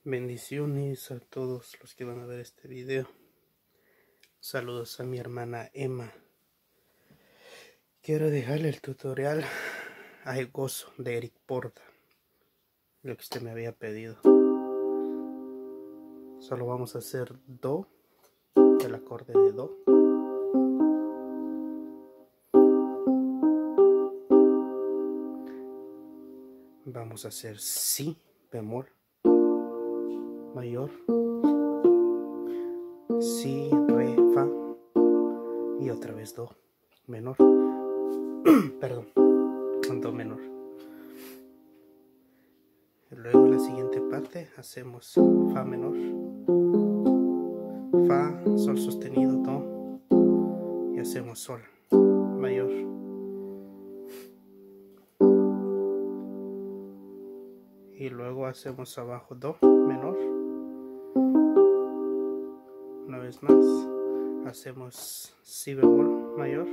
Bendiciones a todos los que van a ver este video. Saludos a mi hermana Emma. Quiero dejarle el tutorial Hay Gozo de Eric Porta, lo que usted me había pedido. Solo vamos a hacer Do, el acorde de Do. Vamos a hacer Si bemol mayor, Si, Re, Fa y otra vez Do menor. Perdón, con Do menor. Luego en la siguiente parte hacemos Fa menor, Fa, Sol sostenido, Do, y hacemos Sol mayor. Y luego hacemos abajo Do menor. Una vez más hacemos Si bemol mayor,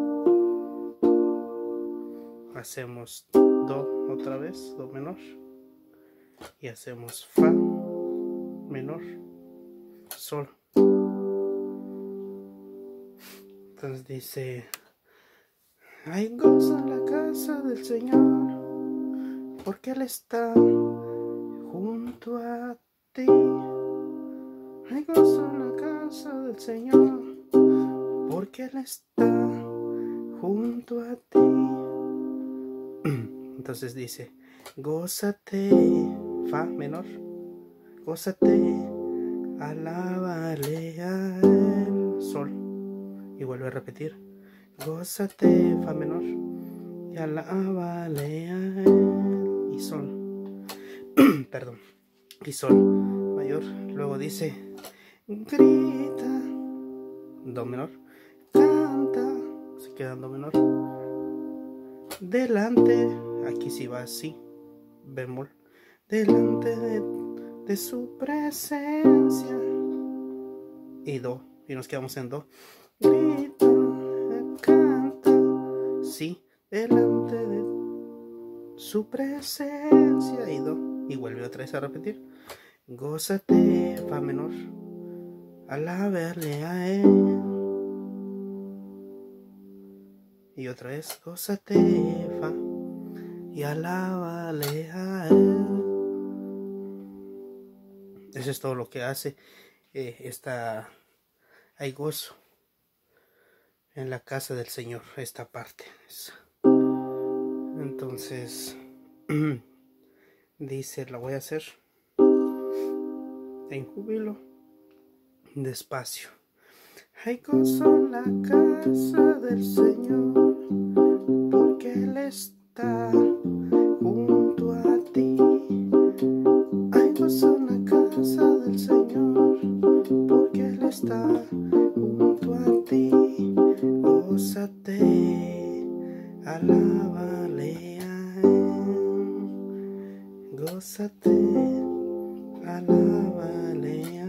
hacemos Do otra vez, Do menor, y hacemos Fa menor, Sol. Entonces dice: hay gozo en la casa del Señor, porque Él está junto a ti. Hay gozo en la casa del Señor, porque Él está junto a ti. Entonces dice: gózate, Fa menor, gózate, alábale a Él, Sol. Y vuelve a repetir: gózate, Fa menor, y alábale a Él, y Sol. Perdón, y Sol mayor. Luego dice: grita, Do menor, canta, se queda en Do menor, delante, aquí sí va así, bemol, delante de su presencia, y Do, y nos quedamos en Do. Grita, canta, sí, delante de su presencia, y Do, y vuelve otra vez a repetir: gózate, Fa menor, alábale a Él, y otra vez: gózate, Fa, y alábale a Él. Eso es todo lo que hace hay gozo en la casa del Señor, esta parte. Entonces dice, la voy a hacer en júbilo, despacio. Hay gozo en la casa del Señor, porque Él está junto a ti. Hay gozo en la casa del Señor, porque Él está junto a ti. Gózate, alábale a Él. Gózate, alábale a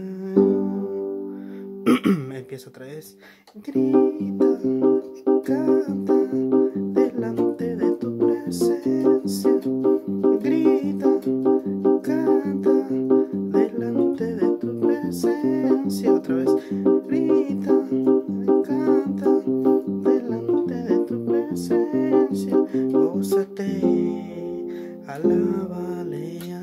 Él. Empiezo otra vez. Grita, canta, delante de tu presencia. Grita, canta, delante de tu presencia. Otra vez. Grita, canta, delante de tu presencia. Gózate, alábale a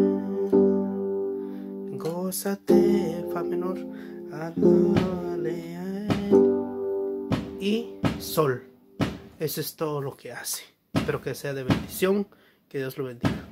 Él. Gózate, Fa menor, alábale a Él, y Sol. Eso es todo lo que hace. Espero que sea de bendición. Que Dios lo bendiga.